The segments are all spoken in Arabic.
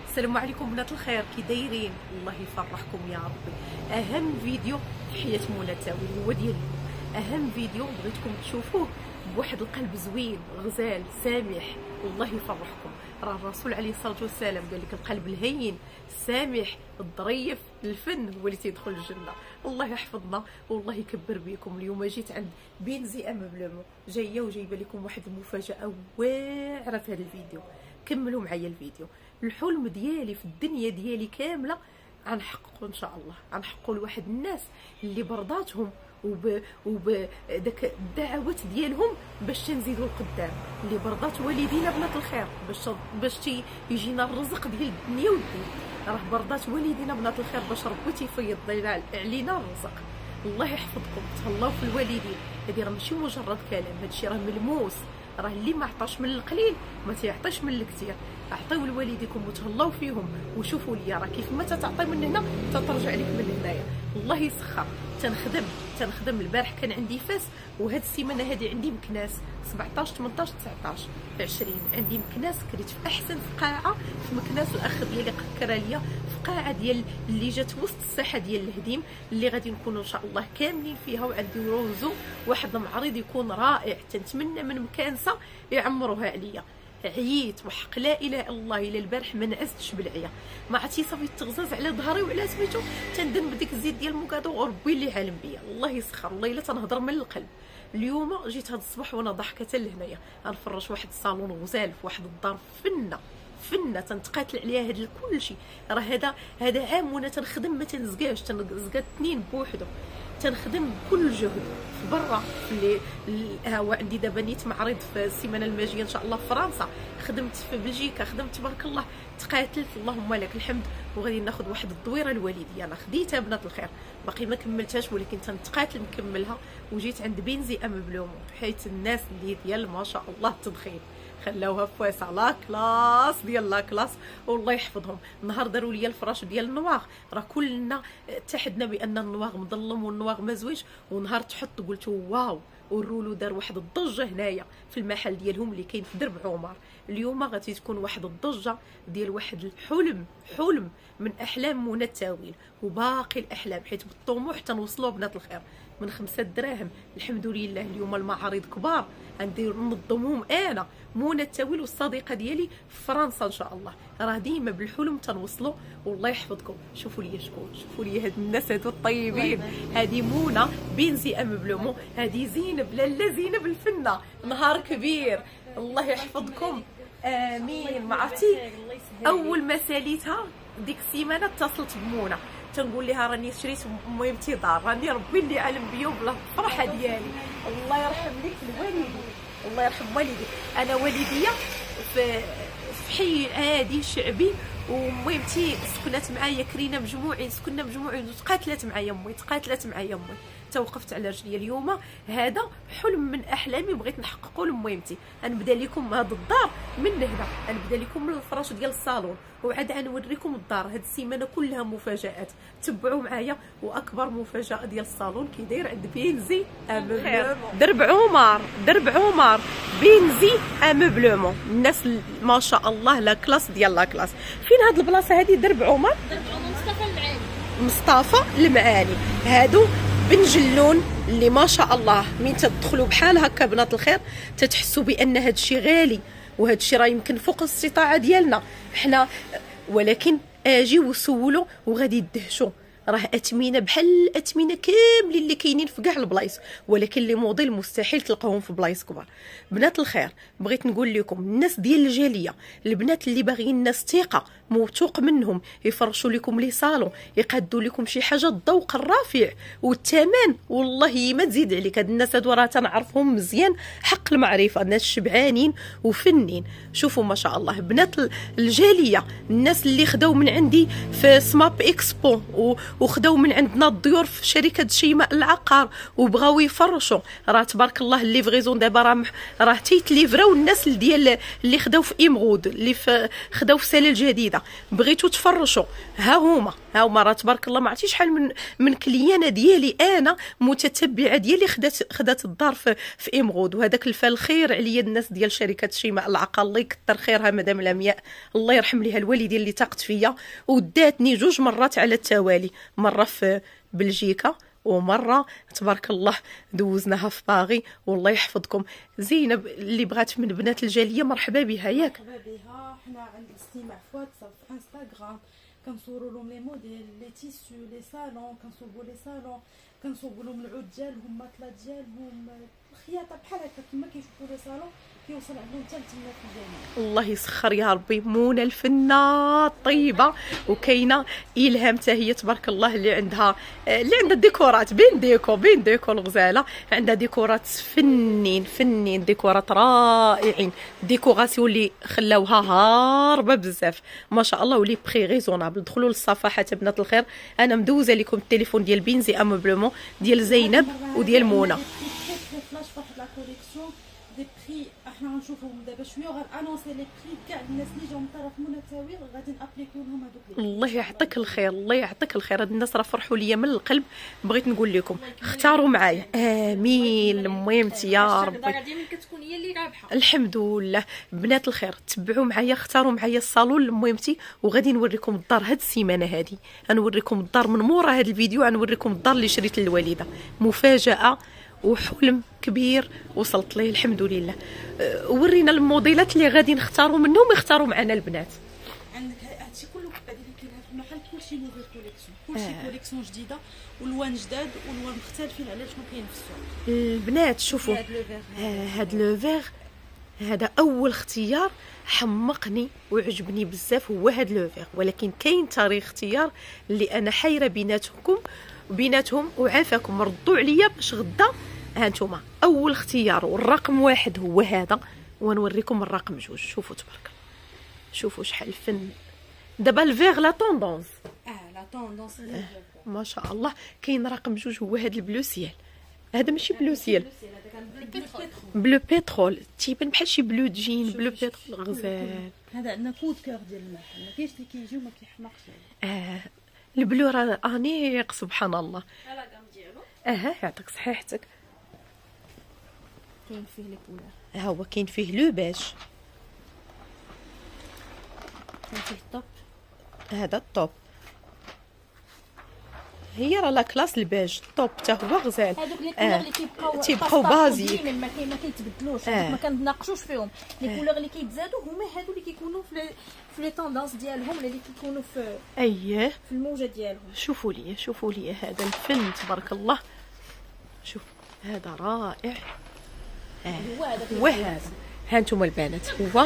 السلام عليكم بنات الخير، كي دايرين؟ الله يفرحكم يا ربي. اهم فيديو في حياه منى التاويل هو ديال اهم فيديو بغيتكم تشوفوه بواحد القلب زوين غزال سامح. الله يفرحكم، راه الرسول عليه الصلاه والسلام قال لك القلب الهين السامح الظريف الفن هو اللي تيدخل الجنه. الله يحفظنا والله يكبر بكم. اليوم جيت عند بنزي ام بلومو، جايه وجايبه لكم واحد المفاجاه واعره في هذا الفيديو. كملوا معايا الفيديو. الحلم ديالي في الدنيا ديالي كامله غنحققوا ان شاء الله، غنحققوا لواحد الناس اللي برضاتهم وب داك الدعوات ديالهم باش تنزيدوا القدام، اللي برضات والدينا بنات الخير باش يجينا الرزق ديال الدنيا والدين. راه برضات والدينا بنات الخير باش ربي تيفيض علينا الرزق. الله يحفظكم، تهلاو في الوالدين. هذه راه ماشي مجرد كلام، هادشي راه ملموس. راه اللي ما عطاش من القليل ما تيعطيش من الكثير. اعطيو لوالديكم وتهلاو فيهم وشوفوا ليا راه كيف ما تعطي من هنا تترجع لك من هنايا. الله يسخر. تنخدم البارح كان عندي فاس، وهاد السيمانه هذه عندي مكناس 17 18 19 20. عندي مكناس كريت في احسن قاعه في مكناس. الاخ ديالي قكر ليا في قاعه ديال اللي جات وسط الساحه ديال الهديم اللي غادي نكونوا ان شاء الله كاملين فيها، وعندي روزو واحد المعرض يكون رائع. تنتمنى من مكانسه يعمروها عليا. عييت وحق لا اله الا الله، الى البارح ما نعستش بالعيا، ما عرفتي صافي التغزاز على ظهري وعلى سميتو تندن بديك الزيت ديال المكادو وربي اللي عالم بيا. الله يسخر، والله الا تنهضر من القلب. اليوم جيت هاد الصباح وانا ضحكه لهنايا غنفرش واحد الصالون غزال في واحد الدار فنه تنتقاتل عليها هاد كلشي. راه هذا عام وانا تنخدم ما تنزقاش، تنزقات اثنين بوحدو. تنخدم بكل جهد في برا في الهواء. عندي دابا نيت معرض في السيمانه الماجيه ان شاء الله في فرنسا، خدمت في بلجيكا، خدمت تبارك الله، تقاتلت اللهم لك الحمد. وغادي ناخذ واحد الدويره الوالديه انا خديتها بنات الخير، باقي ما كملتهاش ولكن تنتقاتل نكملها. وجيت عند بنزي ام بلومو حيت الناس اللي ديال ما شاء الله التضخيم خلاوها فواسع لا كلاس ديال لا كلاس، والله يحفظهم. النهار داروا لي الفراش ديال النواغ، راه كلنا اتحدنا بان النواغ مظلم والنواغ ما زوينش، ونهار تحط قلت واو. والرولو دار واحد الضجه هنايا في المحل ديالهم اللي كاين في درب عمر. اليوم غادي تكون واحد الضجه ديال واحد الحلم من احلام منى التاويل، وباقي الاحلام حيت بالطموح تنوصلوا بنات الخير من 5 دراهم. الحمد لله اليوم المعارض كبار غندير ننظمهم انا منى التاويل والصديقه ديالي في فرنسا ان شاء الله. راه ديما بالحلم تنوصلوا. والله يحفظكم. شوفوا لي شكون، شوفوا لي هاد الناس هادو الطيبين. هادي منى بنزي ام بلومو، هادي زينب لاله زينب الفنه. نهار كبير. الله يحفظكم امين. ما عرفتي اول ما ساليتها ديك السيمانه اتصلت بمنى تنقول لها راني شريت مهمتي دار، راني ربي اللي عالم بيا وبلا الفرحه ديالي. الله يرحم لك الوالدين، الله يرحم والدي. انا والديا في حي عادي شعبي، ومهمتي سكنات معايا كرينا مجموعين، سكننا مجموعين، وتقاتلت معايا امي توقفت على رجلي. اليوم هذا حلم من احلامي بغيت نحققه لمهمتي. غنبدا لكم هذا الدار من هنا، غنبدا لكم من الفراش ديال الصالون، وعاد غنوريكم الدار. هاد السيمانه كلها مفاجات، تبعوا معايا. واكبر مفاجاه ديال الصالون كي داير عند بنزي ام بلومو، درب عمر بنزي ام بلومو. الناس ما شاء الله لا كلاس ديال لا كلاس. فين هاد البلاصه هذه؟ درب عمر مصطفى المعاني. هادو بنجلون اللي ما شاء الله من تدخلوا بحال هكا بنات الخير تتحسوا بان هذا الشيء غالي، وهذا الشيء راه يمكن فوق الاستطاعه ديالنا حنا، ولكن اجي وسولوا وغادي يدهشوا. راه اثمنه بحال الاثمنه كاملين اللي كاينين في كاع البلايص، ولكن لي موديل مستحيل تلقاوهم في بلايص كبار. بنات الخير بغيت نقول لكم الناس ديال الجاليه، البنات اللي باغيين الناس ثقه موثوق منهم، يفرشوا لكم لي صالون، يقادوا لكم شي حاجه الذوق الرفيع والثمن والله ما تزيد عليك. هاد الناس هادو راه تنعرفهم مزيان حق المعرفه، ناس شبعانين وفنين. شوفوا ما شاء الله بنات الجاليه، الناس اللي خداو من عندي في سماب اكسبو وخداو من عندنا الضيور في شركه شيماء العقار وبغاو يفرشوا. راه تبارك الله الليفريزون دابا راه تيتليفراو الناس اللي خداو في امغود، اللي خداو في ساله الجديده. الوليده بغيتوا تفرشوا، ها هما راه تبارك الله ما عرفتي شحال من كليانه ديالي انا متتبعه ديالي خدات الدار في امغود. وهذاك الفال خير عليا الناس ديال شركه شيماء العقل، الله يكثر خيرها مدام لمياء، الله يرحم ليها الوالدين اللي تاقت فيا وداتني 2 مرات على التوالي، مره في بلجيكا ومره تبارك الله دوزناها في باغي. والله يحفظكم. زينب اللي بغات من بنات الجاليه مرحبا بها. ياك مرحبا بها. حنا عند الاستماع في واتساب في انستغرام، كنصوروا لهم لي موديل لي تيسو لي صالون، كنصوبوا لي صالون، كنصوبوا لهم العود ديالهم ماطلات ديالهم الخياطه بحال هكا كما كيشوفوا لي صالون كيوصل عندهم حتى لتما في الجميع. الله يسخر يا ربي. منى الفنه الطيبه، وكاينه الهام حتى هي تبارك الله اللي عندها ديكورات بين ديكو الغزاله، عندها ديكورات فنين ديكورات رائعين، ديكوراسيون اللي خلاوها هاربه بزاف ما شاء الله، ولي بري ريزونابل. دخلوا للصفحات بنات الخير، انا مدوزه لكم التليفون ديال بنزي اموبلومون ديال زينب وديال منى. فلاش واحد لا كوليكسيون دي بري احنا غنشوفوهم دابا شويه وغنانونسي لي بري كاع الناس اللي جاو من طرف منى تاويل غادي نابليكيو لهم هذوك. الله يعطيك الخير، الله يعطيك الخير. هاد الناس راه فرحوا ليا من القلب. بغيت نقول لكم اختاروا معايا، امين. المهم يا ربي دائما كتكون هي اللي رابحه. الحمد لله. بنات الخير تبعوا معايا، اختاروا معايا الصالون المهمتي، وغادي نوريكم الدار هاد السيمانه هادي. غنوريكم الدار من مورا هاد الفيديو، غنوريكم الدار اللي شريت للوالده. مفاجاه وحلم كبير وصلت ليه الحمد لله. ورينا الموديلات اللي غادي نختاروا منهم، يختاروا معنا البنات. عندك هادشي كله بعد اللي كاين في المحل كلشي نوفيل كوليكسيون، كلشي كوليكسيون جديده والوان جداد والوان مختلفين على شنو كاين في السوق. البنات شوفوا هاد لو فيغ، هذا اول اختيار حمقني وعجبني بزاف، هو هاد لو فيغ. ولكن كاين تاريخ اختيار اللي انا حيره بيناتهم وعافاكم ردوا عليا باش غدا. هانتوما اول اختيار والرقم 1 هو هذا، ونوريكم الرقم 2. شوفوا تبارك الله، شوفوا شحال فن. دابا الفيغ لا طوندونس لا طوندونس ما شاء الله. كاين رقم 2 هو هذا البلو سيال. هذا ماشي بلو سيال، بلو بيترول، تيبان بحال شي بلو جين، بلو بيترول غزال. هذا عندنا كود كور ديال المحل، ما كاينش اللي كيجي وما كيحمقش. البلو راه انيق سبحان الله. هذا كام ديالو يعطيك صحيحتك. كاين فيه لي كولور، ها هو كاين فيه لو بيج، كاين فيه الطوب. هذا الطوب، هي راه لا كلاس البيج. الطوب حتى هو غزال. هذوك لي كولور اللي تيبقاو بازيك، ما كيتبدلوش، ما كنتناقشوش فيهم. لي كولور اللي كيتزادوا هما هادو اللي كيكونوا في لي طوندونس ديالهم، اللي كيكونوا في في الموجه ديالهم. شوفوا لي هذا الفن تبارك الله. شوف هذا رائع. هو هذا هانتوما البنات، هو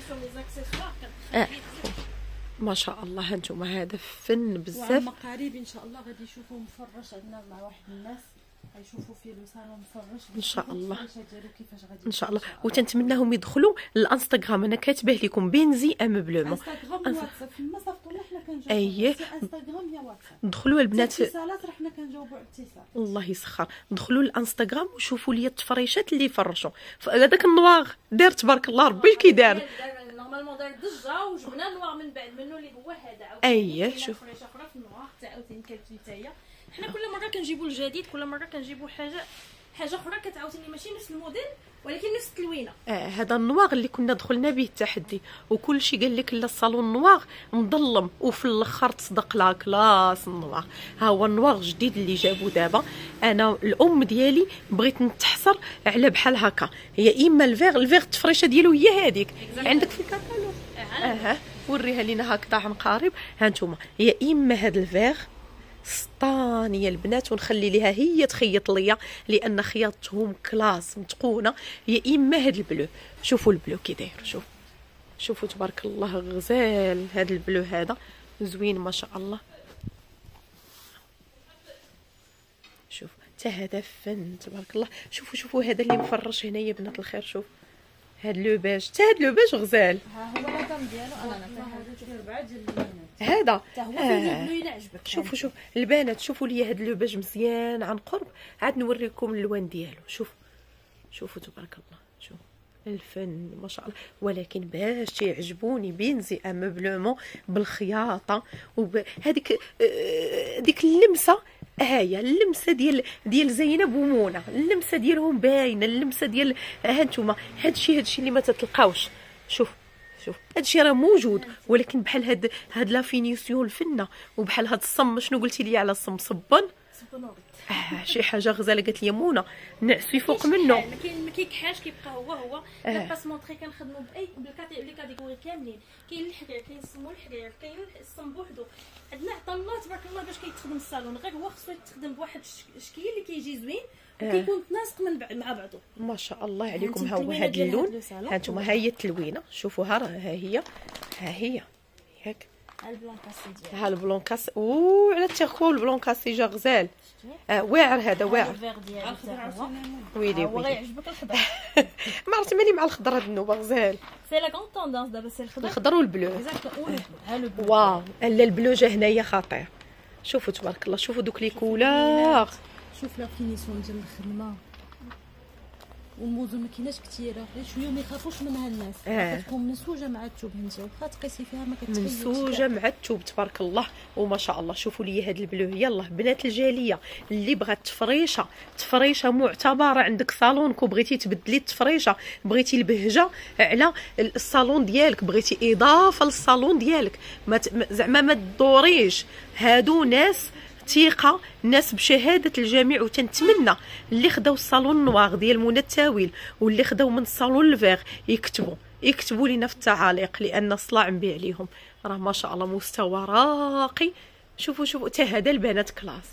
ما شاء الله. هانتوما هذا فن بزاف. وعما قريب ان شاء الله غادي يشوفوا مفرش عندنا مع واحد الناس، غيشوفوا فيه لو صالون مفرش ان شاء الله. كيفاش غادي ان شاء الله. وتنتمناهم يدخلوا للانستغرام، انا كاتبه لكم بنزي اموبلومون. انستغرام واتساب فيما صيفطوا لنا حنا كنجاوبوا. انستغرام يا واتساب. دخلوا البنات، اتصالات راه حنا كنجاوبوا على الاتصال. الله يسخر. دخلوا للانستغرام وشوفوا لي التفريشات اللي فرشوا. هذاك النواغ دار تبارك الله ربي كي دار. نورمالمون دار ضجه وجبنا النواغ من بعد منه اللي هو هذا. شوف فريشه اخرى في النواغ حتى عاوتاني كانت حتى حنا كل مره كنجيبوا الجديد، كل مره كنجيبوا حاجه اخرى كتعاوتاني ماشي نفس الموديل ولكن نفس التلوينه. هذا النواغ اللي كنا دخلنا به التحدي وكل شيء قال لك لا الصالون النواغ مظلم، وفي الاخر تصدق لا كلاس النواغ. ها هو النواغ جديد اللي جابوا دابا. انا الام ديالي بغيت نتحصر على بحال هكا، هي اما الفيغ التفريشه ديالو هي هذيك عندك في الكاتالوج. وريها لينا هكذا عن قريب. ها انتم هي اما هذا الفيغ سطانيه البنات، ونخلي ليها هي تخيط ليا لان خياطتهم كلاس متقونه، يا اما هذا البلو. شوفوا البلو كي داير، شوفوا تبارك الله غزال. هذا البلو هذا زوين ما شاء الله. شوف حتى هذا فن تبارك الله. شوفوا هذا اللي مفرش هنايا بنات الخير. شوف هاد لو باج، حتى هاد لو باج غزال. ها هو الرقم ديالو انا نعطيه 4 ديال البنات. هذا حتى هو فيه البلو الا عجبك. شوفوا البنات، شوفوا لي هاد لو باج مزيان عن قرب. عاد نوريكم اللوان ديالو. شوفوا تبارك الله. الفن ما شاء الله. ولكن باش تيعجبوني بينزي امبلومون بالخياطه وهذيك ديك اللمسه، هي اللمسه ديال زينب ومنى، اللمسه ديالهم باينه، اللمسه ديال ها انتم. هادشي اللي ما تتلقاوش. شوف هادشي راه موجود، ولكن بحال هاد لا فينيسيون الفنه، وبحال هاد الصم. شنو قلتي لي على الصم؟ صبن شي حاجه غزاله. قالت لي منى نعسي فوق منه، ما كيكحاش، كيبقى هو باس مونطري. كنخدموا لي كاتيجوري كاملين. كاين الحرير، كاين الصم والحرير، كاين الصم بوحدو. عندنا عطا الله تبارك الله باش كيتخدم الصالون، غير هو خصو يتخدم بواحد الشكل اللي كيجي زوين وكيكون تناسق من بعد مع بعضو. ما شاء الله عليكم. ها هو هذا اللون، ها انتم. ها هي التلوينه، شوفوها راه ها هي ياك. ها البلونكاس. على التخو البلونكاسي جا غزال. واعر هذا، واعر. ويلي هو غيعجبك الخضر. ما عرفت مالي مع الخضر هاد النوبه غزال. سي لا كون طوندونس دابا، سي الخضر والبلو. واو لا البلو جا هنايا خطير. شوفوا تبارك الله، شوفوا دوك لي كولور. شوف لا فينيسيون ديال الخدمه والموزون. ما كايناش كثيره، غير شويه وما يخافوش منها الناس. كتكون منسوجه مع الثوب، انت واخا تقيسي فيها ما كتخيلش. منسوجه مع الثوب تبارك الله وما شاء الله. شوفوا لي هاد البلو. يلا بنات الجاليه اللي بغات تفريشه معتبره عندك صالونك وبغيتي تبدلي التفريشه، بغيتي البهجه على الصالون ديالك، بغيتي اضافه للصالون ديالك، زعما ما تدوريش. هادو ناس ثقه، ناس بشهاده الجميع. وتنتمنى اللي خداو الصالون النواغ ديال منى التاويل واللي خداو من الصالون الفيغ يكتبوا لينا في التعاليق، لان الصلاع نبيع عليهم. راه ما شاء الله مستوى راقي. شوفوا حتى هذا البنات كلاس.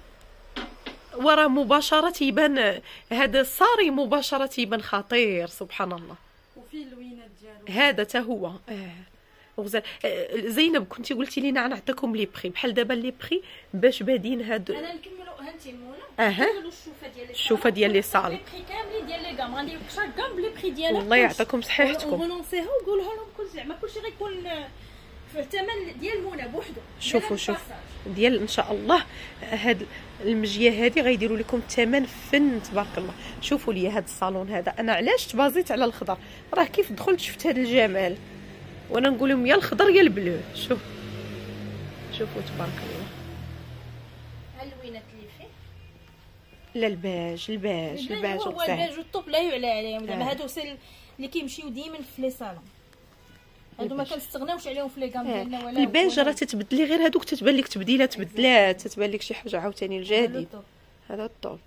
وراه مباشره يبان هذا الصاري، مباشره يبان خطير. سبحان الله. وفي اللوينات ديالو هذا تا هو غزال. زينب كنتي قلتي لينا نعطيكم لي بري بحال دابا لي بري باش بادين هاد. انا نكملوا هانتي منى. نكملوا الشوفه ديال لي صال. لي بري كاملين ديال لي غام. غندير لك شاك غام بلي بري ديالها. الله يعطيكم صحيحتكم. ونونسيها وقولها لهم كل زعما كلشي غيكون في الثمن ديال منى بوحدو. شوفوا ديال ان شاء الله هاد المجيه هذه غيديروا لكم الثمن فن تبارك الله. شوفوا لي هاد الصالون هذا. انا علاش تبازيت على الخضر؟ راه كيف دخلت شفت هاد الجمال وانا نقول لهم يا الخضر يا البلو. شوفوا تبارك الله. اللوينات اللي فيه لا الباج هو الباج والطوب لا يعلى عليهم. زعما هادو اللي كيمشيو ديما في لي صالون. هادو ما كنستغناوش عليهم في لي كام ديالنا. ولا الباج راه تتبدلي غير هادوك، تتبان لك تبديلات بدلات، تتبان لك شي حاجه عاوتاني الجديد. هذا الطوب.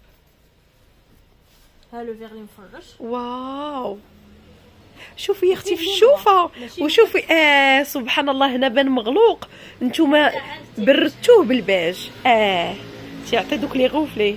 ها لو فيغ اللي مفرش. واو شوفي يا اختي في الشوفه. وشوفي سبحان الله هنا بان مغلوق. نتوما بردتوه بالباج. تيعطي دوك لي غوفلي.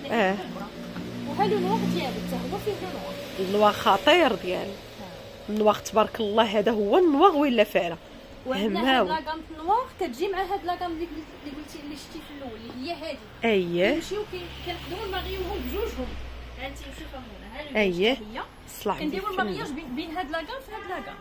وها لو نوار ديالو حتى هو فيه نوار. النوار خطير ديالو. النوار تبارك الله. هذا هو النوار ولا فعلا. وعندنا هاد لاكام نوار كتجي مع هاد لاكام اللي قلتي اللي شتي في الاول اللي هي هادي. كيمشيو كنخدموا المغيوهم بجوجهم. هانتي شوفوا هنا. هي كنديروا المغياج بين هاد لاكام في هاد لاكام.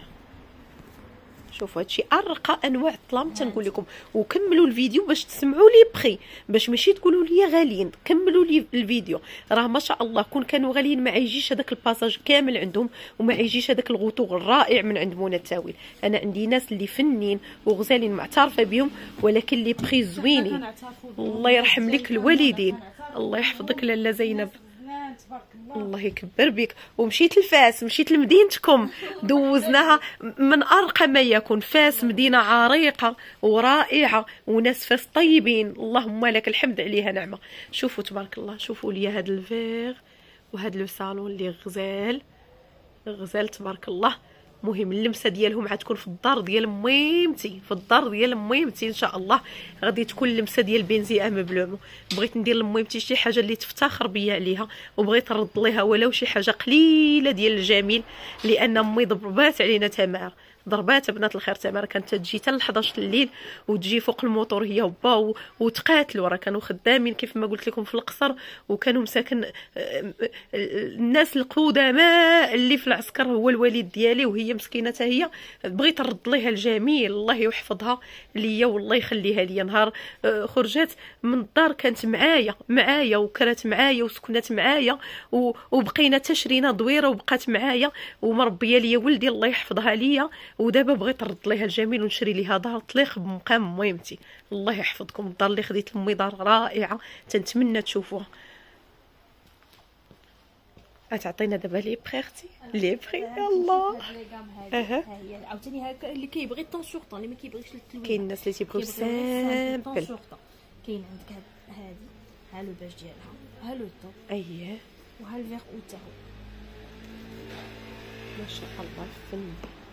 شوفوا هادشي ارقى انواع الظلام تنقول لكم. وكملوا الفيديو باش تسمعوا لي بخي، باش ماشي تقولوا لي غاليين. كملوا لي الفيديو. راه ما شاء الله كون كانوا غاليين ما يجيش هذاك الباساج كامل عندهم، وما يجيش هذاك الغطوغ الرائع من عند منى التاويل. انا عندي ناس اللي فنين وغزالين معترفه بهم، ولكن لي بخي زوينين. الله يرحم لك الوالدين. الله يحفظك لاله زينب. الله يكبر بك. ومشيت لفاس، مشيت لمدينتكم، دوزناها من ارقى ما يكون. فاس مدينه عريقه ورائعه وناس فاس طيبين. اللهم لك الحمد عليها نعمه. شوفوا تبارك الله. شوفوا لي هذا الفيغ وهذا لو صالون اللي غزال تبارك الله. مهم اللمسه ديالهم غتكون في الدار ديال ميمتي، ان شاء الله غادي تكون اللمسه ديال بنزي امبلومون. بغيت ندير لميمتي شي حاجه اللي تفتخر بيا عليها، وبغيت نرد ليها ولو شي حاجه قليله ديال الجميل، لان امي ضربات علينا تمام. ضربات بنات الخير. تماره كانت تجي حتى ل 11 الليل وتجي فوق الموطور هي وبا وتقاتلوا، راه كانوا خدامين كيف ما قلت لكم في القصر، وكانوا مساكن الناس القدماء اللي في العسكر هو الوالد ديالي، وهي مسكينه هي بغيت نرد ليها الجميل الله يحفظها ليا والله يخليها ليا. نهار خرجت من الدار كانت معايا وكرات معايا وسكنات معايا وبقينا تشرينا دويره وبقات معايا ومربيه ليا ولدي الله يحفظها ليا. ودابا بغيت نرد ليها الجميل ونشري ليها دار طليق بمقام مهمتي. الله يحفظكم. الدار اللي خديت لامي دار رائعه تنتمنى تشوفوها. تعطينا دابا لي بخي اختي لي بخي يلا. عاوتاني هكا اللي كيبغي الطونشورطه اللي ما كيبغيش التلوين. كاين الناس اللي تيبغيو سامبل. كاين عندك هادي ها لو باج ديالها، ها لو طوب اييه وها الفيغ اوتاو. ما شاء الله الفن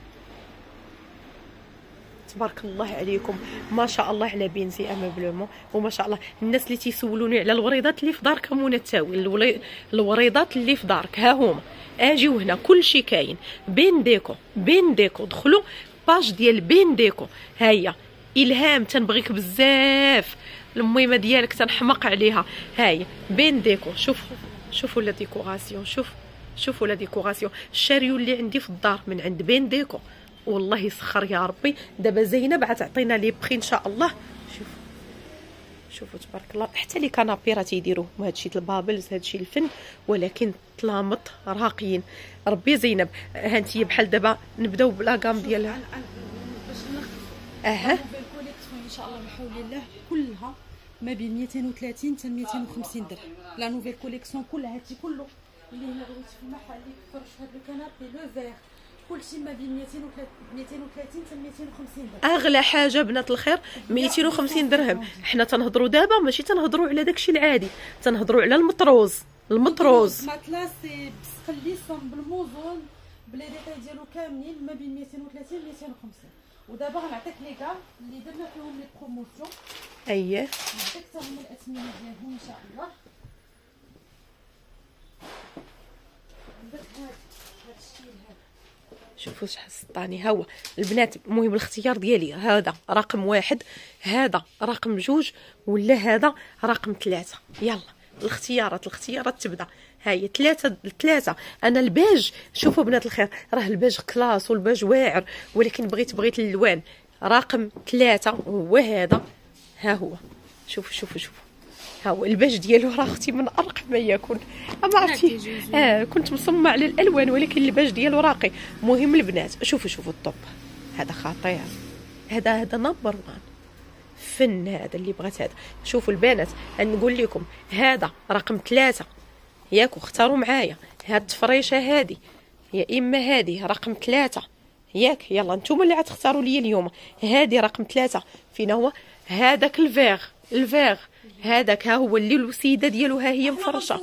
تبارك الله عليكم. ما شاء الله على بنتي امبلومون. وما شاء الله الناس اللي تيسولوني على الوريضات اللي في دارك منى التاوي، الوريضات اللي في دارك ها هما اجيو هنا كلشي كاين. بين ديكو دخلوا باج ديال بين ديكو. ها هي الهام تنبغيك بزاف، الميمه ديالك تنحمق عليها. ها هي بين ديكو. شوفوا لا ديكوراسيون، شوفوا لا ديكوراسيون. الشاريو اللي عندي في الدار من عند بين ديكو والله يسخر يا ربي. دابا زينب غتعطينا لي بخي ان شاء الله. شوفوا تبارك الله. حتى لي كانابي راه تيديروه هادشي البابلز هادشي الفن، ولكن طلامط راقيين. ربي زينب ها انتي بحال دابا نبداو بلا كام ديالها. باش نلخص الكوليكسيون ان شاء الله بحول الله كلها ما بين 230 حتى 250 درهم. لا نوفيل كوليكسيون كلها هادشي كله اللي هنا بغيتي في المحل اللي كفرش هاد الكنابي لو فيغ كلشي ما بين 230 حتى 250 درهم. اغلى حاجه بنات الخير 250 درهم. حنا تنهضروا دابا ماشي تنهضروا على داكشي العادي، تنهضروا على المطروز ماتلاسي بسقليصم بالموزون بلي ديتاي ديالو كاملين ما بين 230 250. ودابا غنعطيك لي كاع اللي درنا فيهم لي بروموسيون. اييه نعطيك حتى هما الاثمنه ديالهم ان شاء الله. هاد الشيء هذا شوفوا شحال سطاني. ها هو البنات المهم الاختيار ديالي هذا رقم 1، هذا رقم 2، ولا هذا رقم 3. يلا الاختيارات تبدا. هاي ثلاثه. انا الباج شوفوا بنات الخير راه الباج كلاس والباج واعر، ولكن بغيت الالوان. رقم 3 هو هذا. ها هو شوفوا ها هو الباج ديالو راه اختي من ارق ما يكون. ما عرفتي كنت مصممه على الالوان ولكن الباج ديالو راقي. مهم البنات شوفوا الطوب هذا خطير، هذا نمبر 1 فن. هذا اللي بغات هذا. شوفوا البنات نقول لكم هذا رقم 3 ياك، اختاروا معايا. هاد التفريشه هذه يا اما هذه رقم 3 ياك. يلا نتوما اللي غتختاروا لي اليوم. هذه رقم 3 فين هو هذاك الفيغ هذاك. ها هو اللي الوسيده ديالو ها هي مفرشه.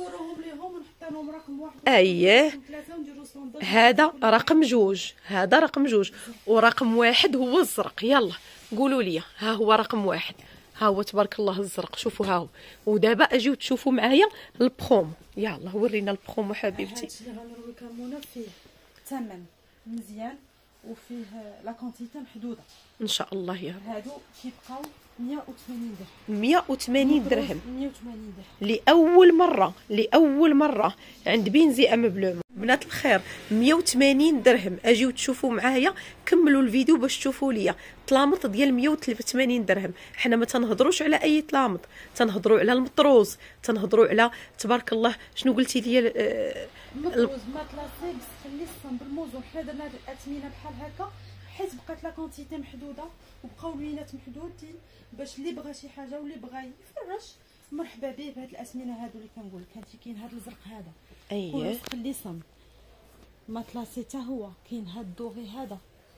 اييه هذا رقم 2، هذا رقم 2، ورقم 1 هو الزرق. يلا قولوا لي ها هو رقم 1. ها هو تبارك الله الزرق. شوفوا ها هو. ودابا اجيو تشوفوا معايا البرومو. يلا ورينا البرومو حبيبتي. هادشي اللي غنوريو كمونه فيه ثمن مزيان وفيه لا كونتيتي محدوده ان شاء الله. يا رب هادو كيبقاو 180 درهم. 180 درهم 180 درهم لاول مره عند بنزي بلوم. بنات الخير 180 درهم. اجيو تشوفوا معايا كملوا الفيديو باش تشوفوا ليا طلامط ديال 180 درهم. حنا ما تنهضروش على اي طلامط، تنهضروا على المطروز، تنهضروا على تبارك الله شنو قلتي لي المطروز ماتلاسي بسخليصم بالموزون. حنا درنا هاد الاثمنه بحال هكا حيت بقات لا كونتيتي محدوده وبقاو لوينات محدودين باش اللي بغى شي حاجه واللي بغى يفرش مرحبا به بهاد الاثمنه هادو اللي كنقول لك. هانتي كاين هاد الزرق هذا اييه سخليصم ماتلاسي حتى هو كاين. هاد الدوغي هذا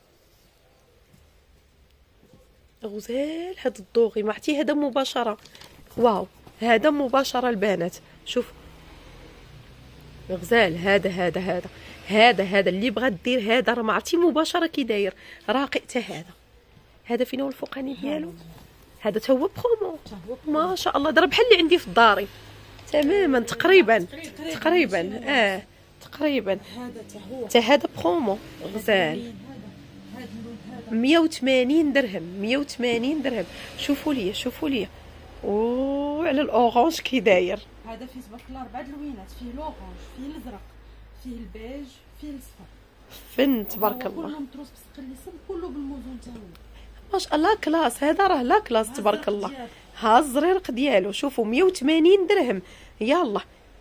غزال. هاد الدوغي ما عرفتي هذا مباشره. واو هذا مباشره البنات. شوف غزال. هذا اللي بغات دير هذا راه ما عرفتي مباشره كي داير راقي. حتى هذا فين هو الفوقاني ديالو. هذا تا هو برومو ما شاء الله. ضرب بحال اللي عندي في داري تماما تقريبا. هذا حتى هو حتى هذا برومو غزال. هذا اللون هذا 180 درهم 180 درهم. شوفوا لي شوفوا لي وعلى الاورانج كي داير. هذا فيه تبارك الله 4 لوينات، فيه لورانج، فيه الازرق، فيه البيج، فيه الصفر. فن تبارك الله. كله متروس بسقليسم، كله بالموزون تا هو. ما شاء الله كلاس. هذا راه لا كلاس تبارك الله. ها الزريرق ديالو شوفوا 180 درهم. يلا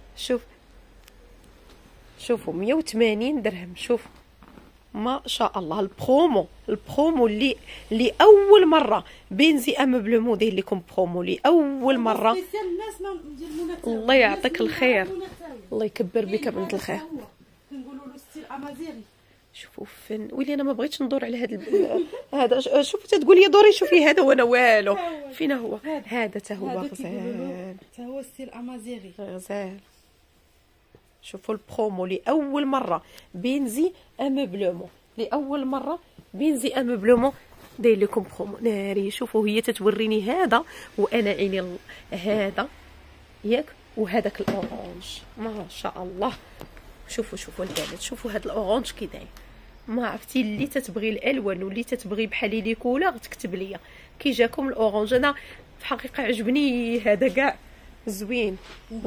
شوفوا 180 درهم. شوفوا ما شاء الله. البرومو اللي اول مره بينزي امبل موديل لكم برومو لاول مره. الله يعطيك الخير، الله يكبر بك بنت الخير. كنقولوا له ستيل امازيغي. شوفوا فن. ويلي انا ما بغيتش ندور على هذا شوفوا تتقول لي دوري شوفي هذا وانا والو. فين هو هذا؟ تا هو غزال، تا هو ستيل امازيغي غزال. شوفوا البرومو لاول مره بينزي امبلومون، لاول مره بينزي امبلومون داير لكم برومو ناري. شوفوا هي تتوريني هذا وانا عيني هذا ياك، وهذاك الاورانج ما شاء الله. شوفوا البنات، شوفوا هذا الاورانج كي داير. ما عرفتي اللي تتبغي الالوان واللي تتبغي بحال لي كولور تكتب ليا كي جاكم الاورانج. انا في الحقيقه عجبني هذا كاع زوين.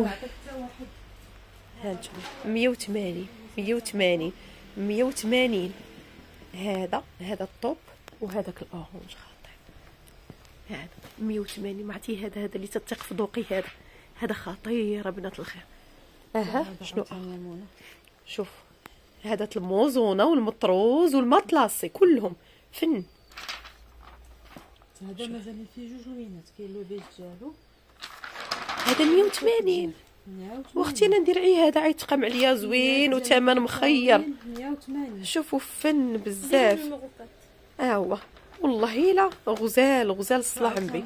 هانتوما 180 هذا الطوب وهذاك الاورانج خاطر. هذا 180 ما عرفتي هذا اللي تثق في ذوقي. هذا خطير بنات الخير. شنو شوف هذا الموزونه والمطروز والمطلاسي كلهم فن. هذا مازال فيه جوج لوينات، كاين لو بيج ديالو هذا 180. واختي انا ندير هذا عيتقام عليا زوين وثمن مخير. 180. شوفوا فن بزاف. هو والله لا غزال الصلاح بي.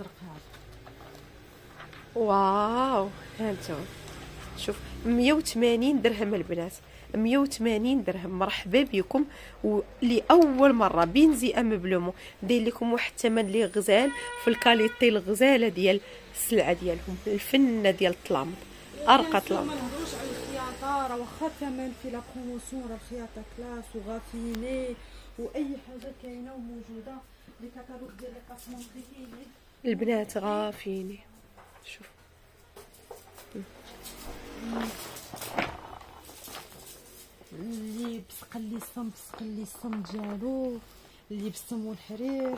واو هانتو شوف 180 درهم البنات، 180 درهم. مرحبا بكم. ولاول مره بينزي امبلومون داير لكم واحد الثمن اللي غزال في الكاليتي الغزاله ديال السلعه ديالهم، الفنه ديال الطلامط، ارقى طلامط. ما نهضروش على الخياطه، راه واخا الثمن في لا بروموسيون راه الخياطه كلاس وغافيني واي حاجه كاينه وموجوده. لي كاتالوج ديال لي كاسمونطري كاينين البنات غافيني. شوف اللي بسقلي الصم ديالو، اللي بالسم والحرير.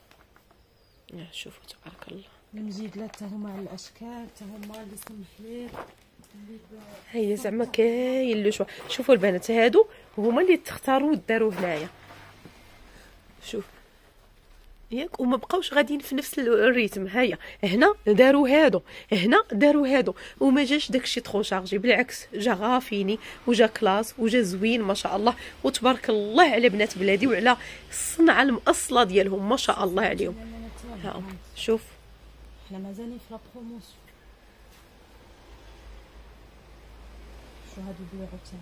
شوفوا تبارك الله المجيدلات حتى هما على الاشكال، حتى هما اللي سم حلير. هي زعما كاين لو شوفوا البنات هادو هما اللي تختاروا وداروا هنايا. شوف ياك وما بقاوش غاديين في نفس الريتم. هيا هنا داروا هادو، هنا داروا هادو، وما جاش داكشي ترو شارجي، بالعكس جا غافيني وجا كلاس وجا زوين ما شاء الله. وتبارك الله على بنات بلادي وعلى الصنعه المأصله ديالهم ما شاء الله عليهم. ها شوف حنا مازالين في لا بروموسيون. شو هادو بيعوا تاني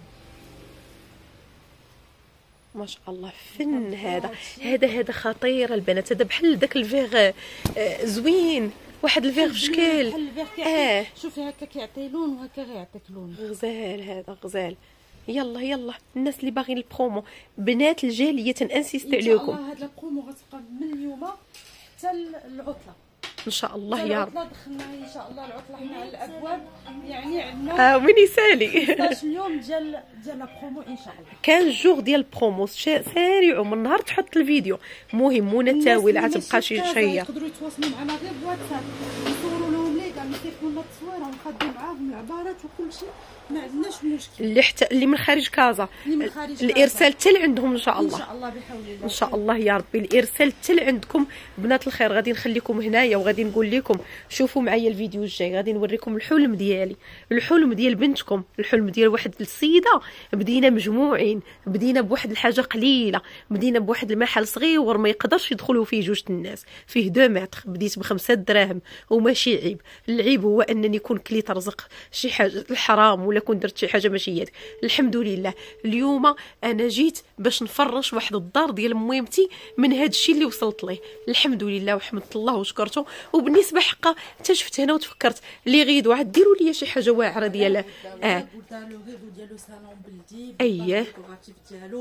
ما شاء الله فن. هذا خطير البنات. هذا بحال داك الفيغ زوين، واحد الفيغ في شكل شوفي هكا كيعطي لون وهكا غيعطيك لون. غزال هذا غزال. يلا الناس اللي باغيين البرومو بنات الجاليه تنانسيستي عليكم. ان شاء الله هذا البرومو غتبقى من اليوم حتى العطله ان شاء الله يا رب. دخلنا ان شاء الله العطله حنا على الابواب، يعني عندنا وين يسالي 16 يوم ديال البرومو ان شاء الله. كان جوغ ديال البرومو سارعوا من نهار تحط الفيديو. مهم منى تاويل غتبقى شي شيء. يقدروا يتواصلوا معنا غير بواتساب، نصوروا لهم لي كاع نصيفطوا لنا التصويره ونخدموا معاهم العبارات وكل شيء، ما عندناش مشكل. اللي من خارج كازا الارسال حتى لعندهم ان شاء الله. ان شاء الله بحول الله ان شاء الله يا ربي الارسال حتى لعندكم بنات الخير. غادي نخليكم هنايا وغادي نقول لكم شوفوا معايا الفيديو الجاي. غادي نوريكم الحلم ديالي، الحلم ديال بنتكم، الحلم ديال واحد السيده. بدينا مجموعين، بدينا بواحد الحاجه قليله، بدينا بواحد المحل صغير ما يقدرش يدخلوا فيه جوج الناس، فيه 2 متر. بديت ب5 دراهم وماشي عيب. العيب هو انني كون كليت رزق شي حاجه الحرام ولا كون درت شي حاجه ماشي هي. الحمد لله اليوم انا جيت باش نفرش واحد الدار ديال ميمتي من هذا الشيء اللي وصلت ليه. الحمد لله وحمدت الله وشكرته. وبالنسبه حقا حتى شفت هنا وتفكرت لي غيدو عاد ديروا لي شي حاجه واعره ديال ديالو صالون بلدي ديالو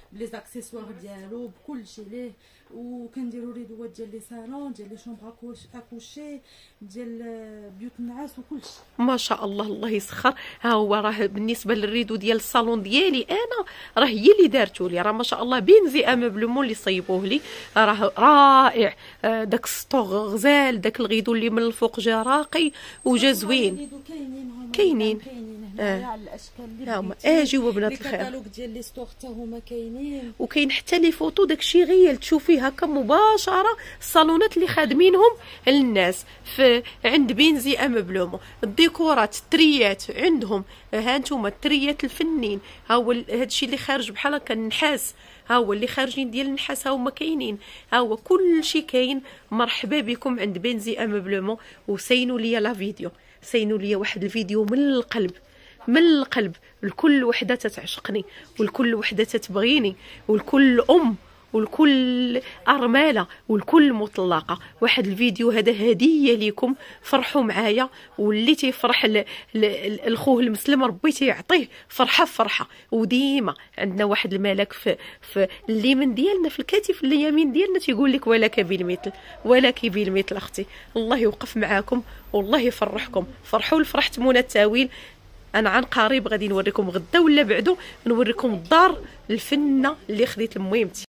بلي زاكسيسوار ديالو بكل شيء ليه. وكنديروا ريدوات ديال لي صالون ديال لي شومبر اكوشي ديال بيوت النعاس وكل شيء. ما شاء الله الله يسخر. ها هو راه بالنسبه للريدو ديال الصالون ديالي انا راه هي اللي دارتو لي، راه ما شاء الله بينزي امبلومون اللي صيبوه لي راه رائع. داك السطوغ غزال، داك الغيدو اللي من الفوق جا راقي وجا زوين. كاينين هنايا على الاشكال اللي هما اجيو بنات الخير. الكتالوج ديال لي ستور حتى هما كاينين، وكاين حتى لي فوتو داكشي غير تشوفيه هكا مباشره الصالونات اللي خادمينهم للناس في عند بينزي امبلومون. الديكورات التريات عندهم، ها انتم التريات الفنين، ها هو هادشي اللي خارج بحال هكا النحاس، ها هو اللي خارجين ديال النحاس ها هما كاينين، ها هو كل شيء كاين. مرحبا بكم عند بينزي امبلومون. وسينوا ليا لا فيديو، سينوا ليا واحد الفيديو من القلب، من القلب، لكل وحده تتعشقني ولكل وحده تتبغيني ولكل ام ولكل ارمله ولكل مطلقه. واحد الفيديو هذا هديه ليكم، فرحوا معايا. واللي تيفرح الخوه المسلم ربي تيعطيه فرحه فرحه. وديما عندنا واحد الملك في اليمين ديالنا، في الكتف اليمين ديالنا تيقول لك ولك بالمثل، ولك بالمثل اختي. الله يوقف معاكم والله يفرحكم. فرحوا لفرحه منى التاويل. انا عن قريب غادي نوريكم غدا ولا بعدو نوريكم الدار الفنه اللي خديت المهمتي.